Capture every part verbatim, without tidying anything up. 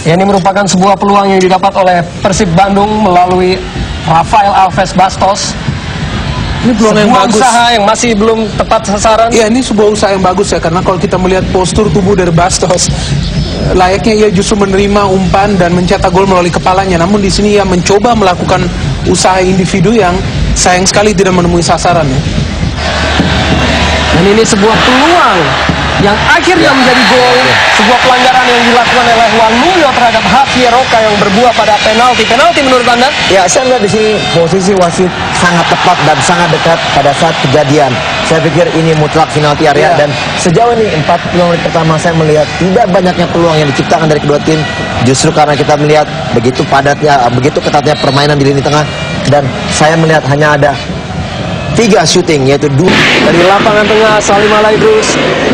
Ini merupakan sebuah peluang yang didapat oleh Persib Bandung melalui Rafael Alves Bastos. Ini peluang yang bagus. Usaha yang masih belum tepat sasaran. Ya, ini sebuah usaha yang bagus ya, karena kalau kita melihat postur tubuh dari Bastos, layaknya ia justru menerima umpan dan mencetak gol melalui kepalanya. Namun di sini ia mencoba melakukan usaha individu yang sayang sekali tidak menemui sasaran ya. Dan ini sebuah peluang yang akhirnya menjadi gol, sebuah pelanggaran yang dilakukan oleh Juan Mulyo terhadap Javier Roca yang berbuah pada penalti. Penalti menurut Anda? Ya, saya lihat di sini posisi wasit sangat tepat dan sangat dekat pada saat kejadian. Saya pikir ini mutlak penalti area, ya. Dan sejauh ini empat puluh menit pertama saya melihat tidak banyaknya peluang yang diciptakan dari kedua tim, justru karena kita melihat begitu padatnya, begitu ketatnya permainan di lini tengah, dan saya melihat hanya ada tiga shooting, yaitu dua dari lapangan tengah. Salim Alaidrus,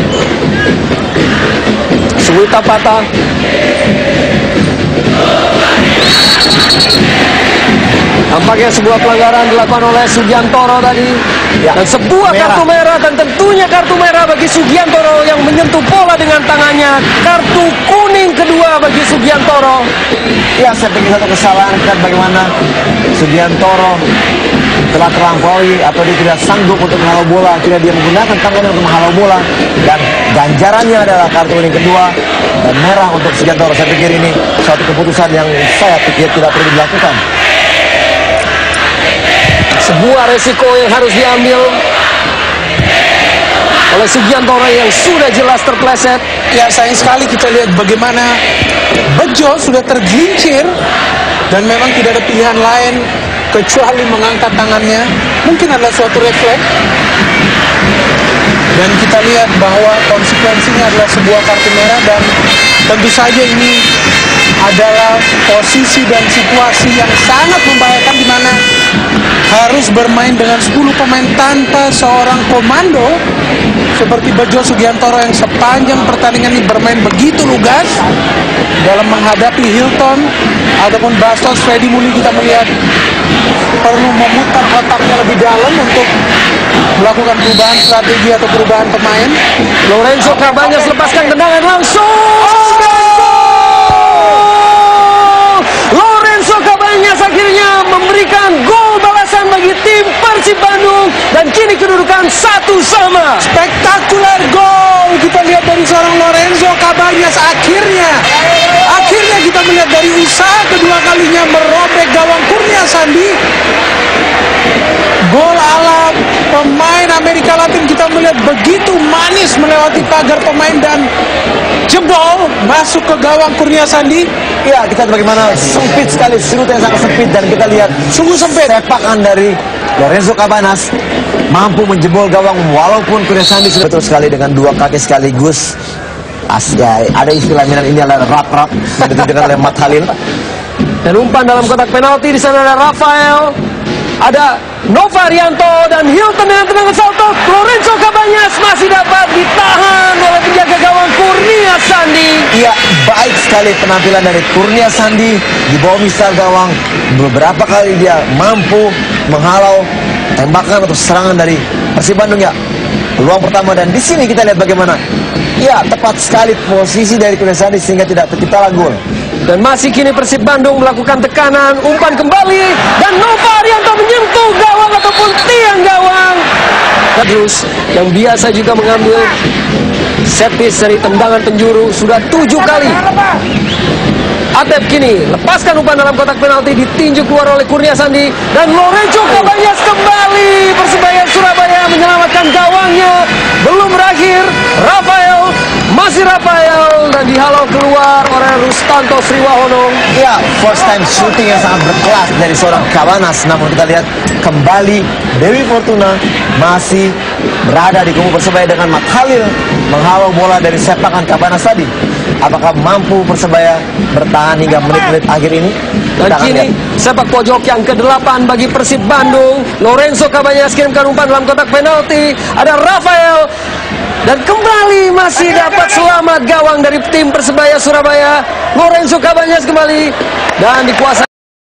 Suwita Pata, tampaknya sebuah pelanggaran dilakukan oleh Sugiantoro tadi, ya. Dan sebuah merah. Kartu merah, dan tentunya kartu merah bagi Sugiantoro yang menyentuh bola dengan tangannya. Kartu kuning kedua bagi Sugiantoro. Ya, saya pikir satu kesalahan kan bagaimana Sugiantoro telah terlampaui atau dia tidak sanggup untuk menghalau bola, tidak dia menggunakan tangannya untuk menghalau bola, dan ganjarannya adalah kartu kuning kedua dan merah untuk Sugiantoro. Saya pikir ini suatu keputusan yang saya pikir tidak perlu dilakukan. Sebuah resiko yang harus diambil oleh Sugiantoro yang sudah jelas terpleset. Ya, sayang sekali kita lihat bagaimana Bejo sudah tergelincir dan memang tidak ada pilihan lain kecuali mengangkat tangannya. Mungkin adalah suatu refleks. Dan kita lihat bahwa konsekuensinya adalah sebuah kartu merah, dan tentu saja ini adalah posisi dan situasi yang sangat membahayakan, di mana harus bermain dengan sepuluh pemain tanpa seorang komando seperti Bejo Sugiantoro yang sepanjang pertandingan ini bermain begitu lugas dalam menghadapi Hilton ataupun Bastos. Freddy Muli kita melihat perlu memutar otaknya lebih dalam untuk melakukan perubahan strategi atau perubahan pemain. Lorenzo Cabañas lepaskan tendangan langsung. Lorenzo Cabañas akhirnya memberikan gol balasan bagi tim Persib Bandung, dan kini kedudukan satu sama. Spektakuler gol kita lihat dari seorang Lorenzo Cabañas. Akhirnya, akhirnya kita melihat dari usaha kedua kalinya merobek gawang Kurnia Sandi. Gol ala pemain Amerika Latin, kita melihat begitu manis melewati pagar pemain dan jebol masuk ke gawang Kurnia Sandi. Ya, kita lihat bagaimana sempit sekali, sudut yang sangat sempit, dan kita lihat sungguh sempit sepakan dari Lorenzo Cabañas mampu menjebol gawang walaupun Kurnia Sandi sudah betul sekali dengan dua kaki sekaligus. As, ya, ada istilah Milan ini adalah rap-rap yang ditunjukkan oleh Matt Halil. Dan umpan dalam kotak penalti, di sana ada Rafael, ada Novarianto, dan Hilton dengan tendangan salto. Lorenzo Cabañas masih dapat ditahan oleh penjaga gawang Kurnia Sandi. Iya, baik sekali penampilan dari Kurnia Sandi di bawah misal gawang. Beberapa kali dia mampu menghalau tembakan atau serangan dari Persib Bandung ya. Peluang pertama, dan di sini kita lihat bagaimana ya tepat sekali posisi dari Kurnia Sandi sehingga tidak tercipta gol. Dan masih kini Persib Bandung melakukan tekanan, umpan kembali, dan Novarianto menyentuh gawang ataupun tiang gawang. Terus yang biasa juga mengambil set piece dari tendangan penjuru sudah tujuh kali. Atep kini lepaskan umpan dalam kotak penalti, ditinju keluar oleh Kurnia Sandi, dan Lorenzo Cabañas kembali. Persebaya Surabaya menyelamatkan gawangnya. Belum berakhir, Rafael, masih Rafael, dan dihalau keluar oleh Rustanto Sriwahono. Ya, first time shooting yang sangat berkelas dari seorang Cabañas. Namun kita lihat kembali Dewi Fortuna masih berada di kubu Persebaya dengan Matt Halil menghalau bola dari sepakan Cabañas tadi. Apakah mampu Persebaya bertahan hingga menit-menit akhir ini? Dan kini sepak pojok yang kedelapan bagi Persib Bandung. Lorenzo Cabañas kirimkan umpan dalam kotak penalti. Ada Rafael, dan kembali masih dapat selamat gawang dari tim Persebaya Surabaya. Lorenzo Cabañas kembali dan dikuasai.